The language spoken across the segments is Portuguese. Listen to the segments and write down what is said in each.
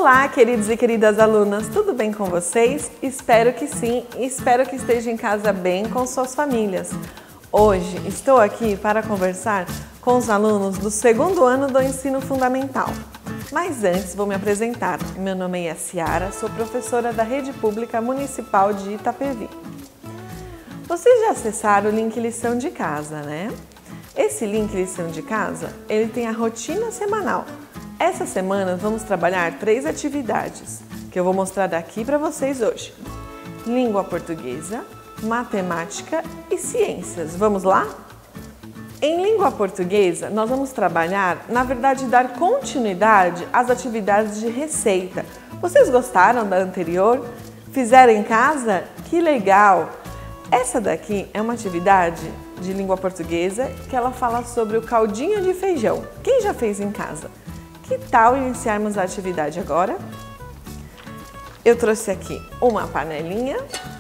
Olá, queridos e queridas alunas, tudo bem com vocês? Espero que sim, e espero que estejam em casa bem com suas famílias. Hoje estou aqui para conversar com os alunos do segundo ano do ensino fundamental. Mas antes vou me apresentar. Meu nome é Ciara, sou professora da Rede Pública Municipal de Itapevi. Vocês já acessaram o link lição de casa, né? Esse link lição de casa, ele tem a rotina semanal. Essa semana vamos trabalhar 3 atividades que eu vou mostrar aqui para vocês hoje. Língua portuguesa, matemática e ciências. Vamos lá? Em língua portuguesa, nós vamos trabalhar, na verdade, dar continuidade às atividades de receita. Vocês gostaram da anterior? Fizeram em casa? Que legal! Essa daqui é uma atividade de língua portuguesa que ela fala sobre o caldinho de feijão. Quem já fez em casa? Que tal iniciarmos a atividade agora? Eu trouxe aqui uma panelinha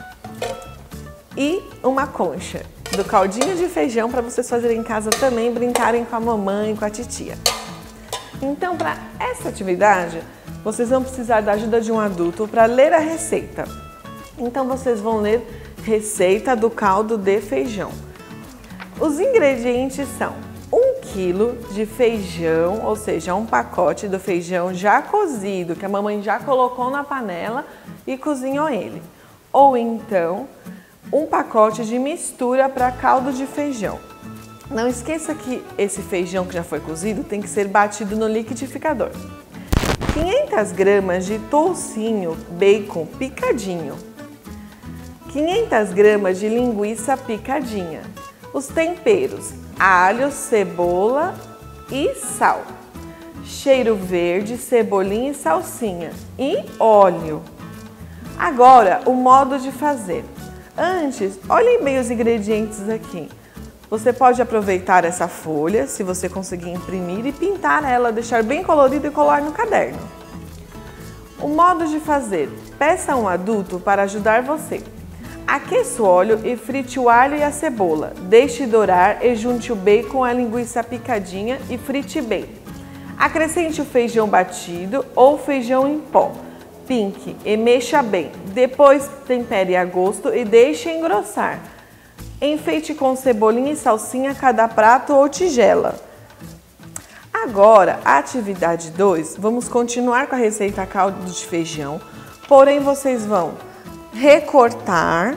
e uma concha do caldinho de feijão para vocês fazerem em casa também, brincarem com a mamãe, com a titia. Então, para essa atividade, vocês vão precisar da ajuda de um adulto para ler a receita. Então, vocês vão ler receita do caldo de feijão. Os ingredientes são 1 quilo de feijão, ou seja, um pacote do feijão já cozido, que a mamãe já colocou na panela e cozinhou ele. Ou então, um pacote de mistura para caldo de feijão. Não esqueça que esse feijão que já foi cozido tem que ser batido no liquidificador. 500 gramas de toucinho, bacon picadinho. 500 gramas de linguiça picadinha. Os temperos: alho, cebola e sal. Cheiro verde, cebolinha e salsinha. E óleo. Agora, o modo de fazer. Antes, olhem bem os ingredientes aqui. Você pode aproveitar essa folha, se você conseguir imprimir, e pintar ela, deixar bem colorido e colar no caderno. O modo de fazer. Peça um adulto para ajudar você. Aqueça o óleo e frite o alho e a cebola. Deixe dourar e junte o bacon à linguiça picadinha e frite bem. Acrescente o feijão batido ou feijão em pó. Pinque e mexa bem. Depois tempere a gosto e deixe engrossar. Enfeite com cebolinha e salsinha cada prato ou tigela. Agora, a atividade 2, vamos continuar com a receita caldo de feijão, porém vocês vão recortar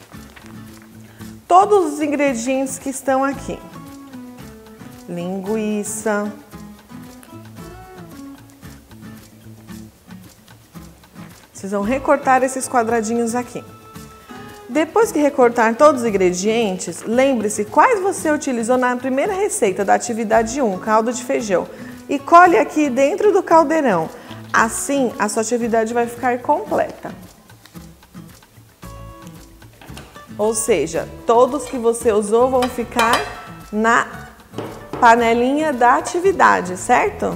todos os ingredientes que estão aqui. Linguiça, vocês vão recortar esses quadradinhos aqui. Depois que recortar todos os ingredientes, lembre-se quais você utilizou na primeira receita da atividade 1, caldo de feijão, e colhe aqui dentro do caldeirão. Assim, a sua atividade vai ficar completa. Ou seja, todos que você usou vão ficar na panelinha da atividade, certo?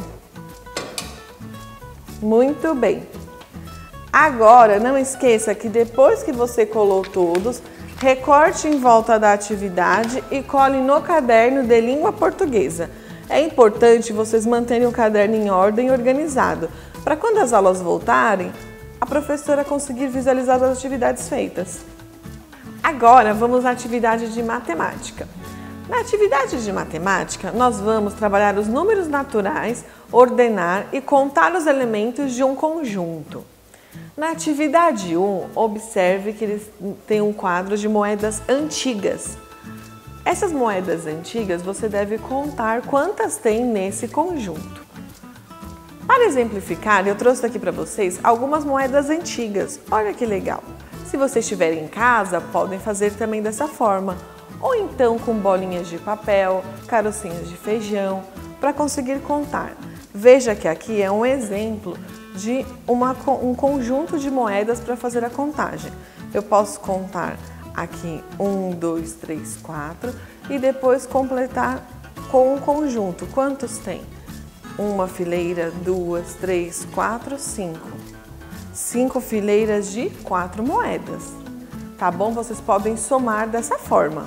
Muito bem. Agora, não esqueça que depois que você colou todos, recorte em volta da atividade e cole no caderno de língua portuguesa. É importante vocês manterem o caderno em ordem e organizado, para quando as aulas voltarem, a professora conseguir visualizar as atividades feitas. Agora, vamos à atividade de matemática. Na atividade de matemática, nós vamos trabalhar os números naturais, ordenar e contar os elementos de um conjunto. Na atividade 1, observe que eles têm um quadro de moedas antigas. Essas moedas antigas, você deve contar quantas tem nesse conjunto. Para exemplificar, eu trouxe aqui para vocês algumas moedas antigas. Olha que legal! Se vocês estiverem em casa, podem fazer também dessa forma. Ou então com bolinhas de papel, carocinhos de feijão, para conseguir contar. Veja que aqui é um exemplo de um conjunto de moedas para fazer a contagem. Eu posso contar aqui 1, 2, 3, 4 e depois completar com um conjunto. Quantos tem? 1 fileira, 2, 3, 4, 5. 5 fileiras de 4 moedas. Tá bom? Vocês podem somar dessa forma.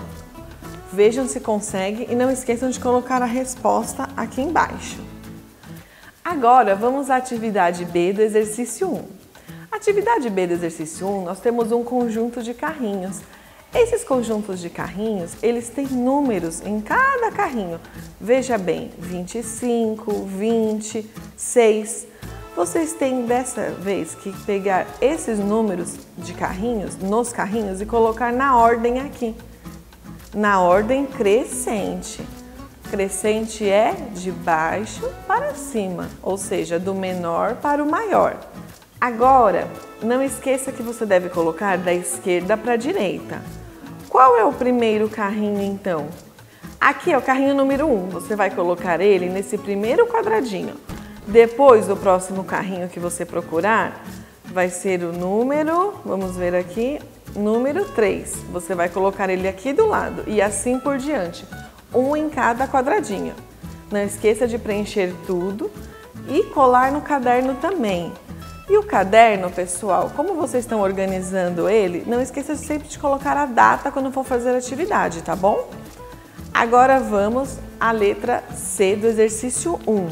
Vejam se conseguem e não esqueçam de colocar a resposta aqui embaixo. Agora vamos à atividade B do exercício 1. Atividade B do exercício 1, nós temos um conjunto de carrinhos. Esses conjuntos de carrinhos, eles têm números em cada carrinho. Veja bem, 25, 20, 6. Vocês têm dessa vez que pegar esses números de carrinhos, nos carrinhos, e colocar na ordem aqui. Na ordem crescente. Crescente é de baixo para cima, ou seja, do menor para o maior. Agora, não esqueça que você deve colocar da esquerda para a direita. Qual é o primeiro carrinho, então? Aqui é o carrinho número 1. Você vai colocar ele nesse primeiro quadradinho. Depois, o próximo carrinho que você procurar vai ser o número, vamos ver aqui, número 3. Você vai colocar ele aqui do lado e assim por diante. Um em cada quadradinho. Não esqueça de preencher tudo e colar no caderno também. E o caderno, pessoal, como vocês estão organizando ele, não esqueça sempre de colocar a data quando for fazer a atividade, tá bom? Agora vamos à letra C do exercício 1.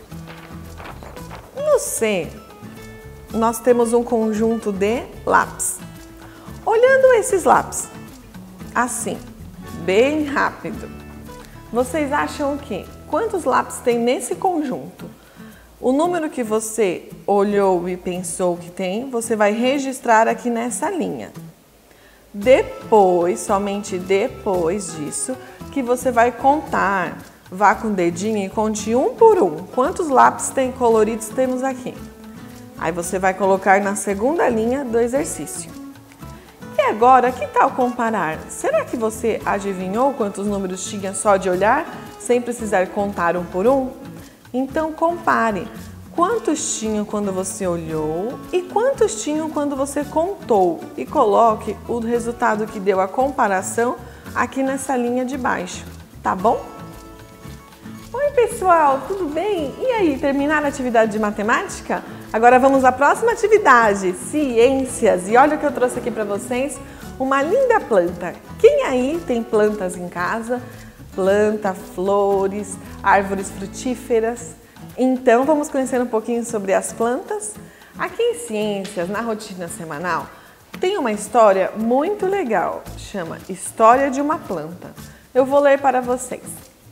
No C, nós temos um conjunto de lápis. Olhando esses lápis, assim, bem rápido, vocês acham que quantos lápis tem nesse conjunto? O número que você olhou e pensou que tem, você vai registrar aqui nessa linha. Depois, somente depois disso, que você vai contar. Vá com o dedinho e conte um por um. Quantos lápis coloridos temos aqui? Aí você vai colocar na segunda linha do exercício. E agora, que tal comparar? Será que você adivinhou quantos números tinha só de olhar, sem precisar contar um por um? Então compare. Quantos tinham quando você olhou e quantos tinham quando você contou? E coloque o resultado que deu a comparação aqui nessa linha de baixo, tá bom? Oi pessoal, tudo bem? E aí, terminaram a atividade de matemática? Agora vamos à próxima atividade, ciências. E olha o que eu trouxe aqui para vocês, uma linda planta. Quem aí tem plantas em casa? Planta, flores, árvores frutíferas. Então vamos conhecer um pouquinho sobre as plantas? Aqui em Ciências, na rotina semanal, tem uma história muito legal, chama História de uma Planta. Eu vou ler para vocês.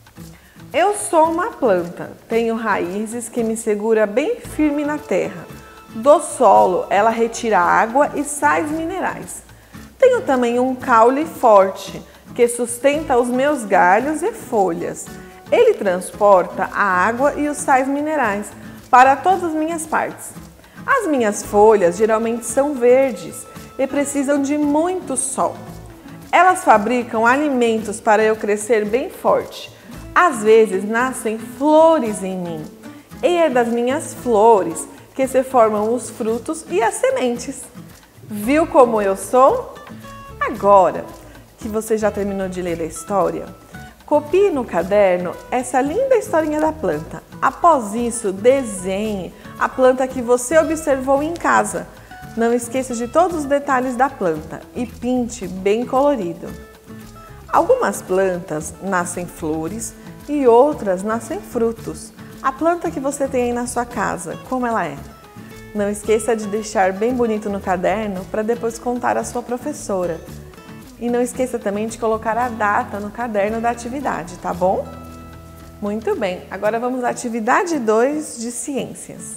Eu sou uma planta, tenho raízes que me segura bem firme na terra. Do solo, ela retira água e sais minerais. Tenho também um caule forte, que sustenta os meus galhos e folhas. Ele transporta a água e os sais minerais para todas as minhas partes. As minhas folhas geralmente são verdes e precisam de muito sol. Elas fabricam alimentos para eu crescer bem forte. Às vezes nascem flores em mim, e é das minhas flores que se formam os frutos e as sementes. Viu como eu sou? Agora que você já terminou de ler a história, copie no caderno essa linda historinha da planta. Após isso, desenhe a planta que você observou em casa. Não esqueça de todos os detalhes da planta e pinte bem colorido. Algumas plantas nascem flores e outras nascem frutos. A planta que você tem aí na sua casa, como ela é? Não esqueça de deixar bem bonito no caderno para depois contar à sua professora. E não esqueça também de colocar a data no caderno da atividade, tá bom? Muito bem, agora vamos à atividade 2 de ciências.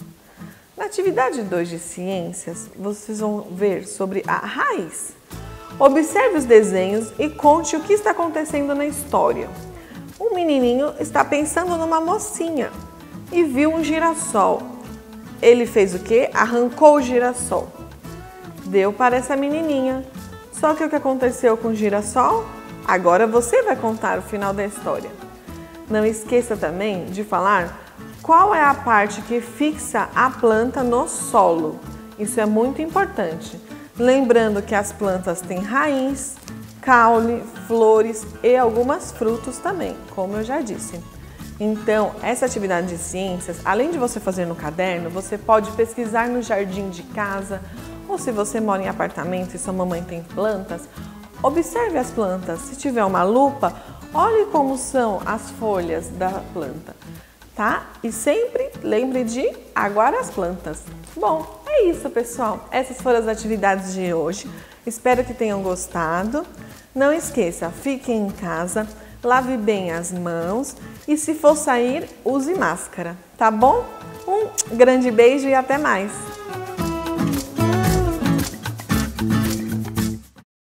Na atividade 2 de ciências, vocês vão ver sobre a raiz. Observe os desenhos e conte o que está acontecendo na história. Um menininho está pensando numa mocinha e viu um girassol. Ele fez o quê? Arrancou o girassol. Deu para essa menininha. Só que o que aconteceu com o girassol? Agora você vai contar o final da história. Não esqueça também de falar qual é a parte que fixa a planta no solo. Isso é muito importante. Lembrando que as plantas têm raiz, caule, flores e algumas frutos também, como eu já disse. Então, essa atividade de ciências, além de você fazer no caderno, você pode pesquisar no jardim de casa, ou se você mora em apartamento e sua mamãe tem plantas, observe as plantas. Se tiver uma lupa, olhe como são as folhas da planta. tá? E sempre lembre de aguar as plantas. Bom, é isso, pessoal. Essas foram as atividades de hoje. Espero que tenham gostado. Não esqueça, fique em casa, lave bem as mãos e se for sair, use máscara, tá bom? Um grande beijo e até mais!